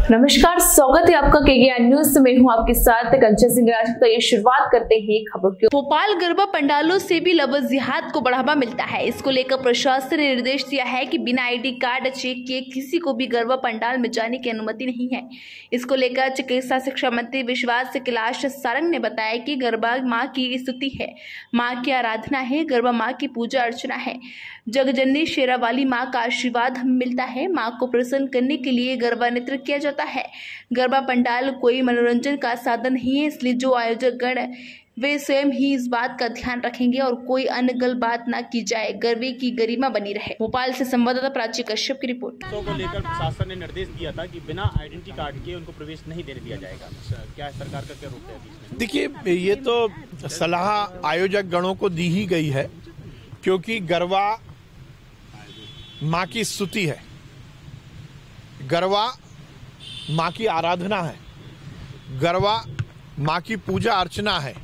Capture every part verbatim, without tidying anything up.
नमस्कार, स्वागत है आपका केजीआर न्यूज में। हूं आपके साथ कंचन सिंह राजपूत। तो ये शुरुआत करते हैं खबरों की। भोपाल गरबा पंडालों से भी लफ्ज़ जिहाद को बढ़ावा मिलता है। इसको लेकर प्रशासन ने निर्देश दिया है कि बिना आईडी कार्ड चेक किए किसी को भी गरबा पंडाल में जाने की अनुमति नहीं है। इसको लेकर चिकित्सा शिक्षा मंत्री विश्वास कैलाश सारंग ने बताया कि गरबा माँ की स्तुति है, माँ की आराधना है, गरबा माँ की पूजा अर्चना है। जगजननी शेरावाली माँ का आशीर्वाद हमें मिलता है। माँ को प्रसन्न करने के लिए गरबा नृत्य किया जाता है। गरबा पंडाल कोई मनोरंजन का साधन नहीं है, इसलिए जो आयोजक गण वे स्वयं ही इस बात का ध्यान रखेंगे और कोई अन्य गलत बात न की जाए, गरबे की गरिमा बनी रहे। भोपाल से संवाददाता प्राची कश्यप की रिपोर्ट। तो को लेकर प्रशासन ने निर्देश दिया था कि बिना आइडेंटिटी कार्ड के उनको प्रवेश नहीं देने दिया जाएगा। क्या सरकार का क्या रुख है? देखिए, ये तो सलाह आयोजक गणों को दी ही गई है, क्योंकि गरबा माँ की स्तुति है, गरबा माँ की आराधना है, गरबा माँ की पूजा अर्चना है।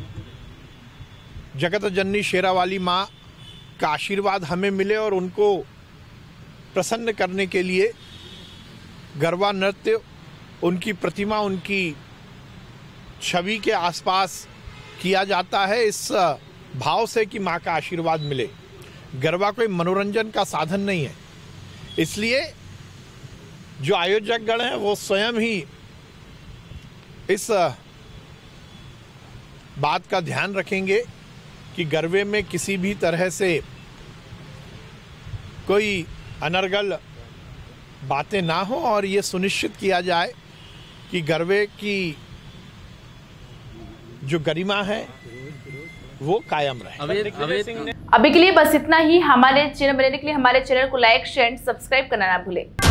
जगत जननी शेरावाली माँ का आशीर्वाद हमें मिले और उनको प्रसन्न करने के लिए गरबा नृत्य, उनकी प्रतिमा, उनकी छवि के आसपास किया जाता है, इस भाव से कि माँ का आशीर्वाद मिले। गरबा कोई मनोरंजन का साधन नहीं है, इसलिए जो आयोजक गण हैं वो स्वयं ही इस बात का ध्यान रखेंगे कि गरबे में किसी भी तरह से कोई अनर्गल बातें ना हो और ये सुनिश्चित किया जाए कि गरबे की जो गरिमा है वो कायम रहे। अभी के लिए बस इतना ही। हमारे चैनल बनाने के लिए हमारे चैनल को लाइक, शेयर, सब्सक्राइब करना ना भूलें।